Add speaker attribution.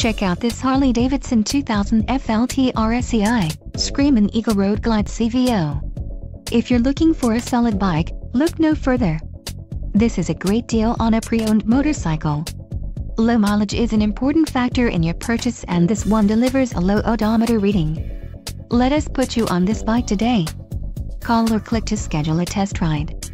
Speaker 1: Check out this Harley-Davidson 2000 FLTRSEI, Screamin Eagle Road Glide CVO. If you're looking for a solid bike, look no further. This is a great deal on a pre-owned motorcycle. Low mileage is an important factor in your purchase, and this one delivers a low odometer reading. Let us put you on this bike today. Call or click to schedule a test ride.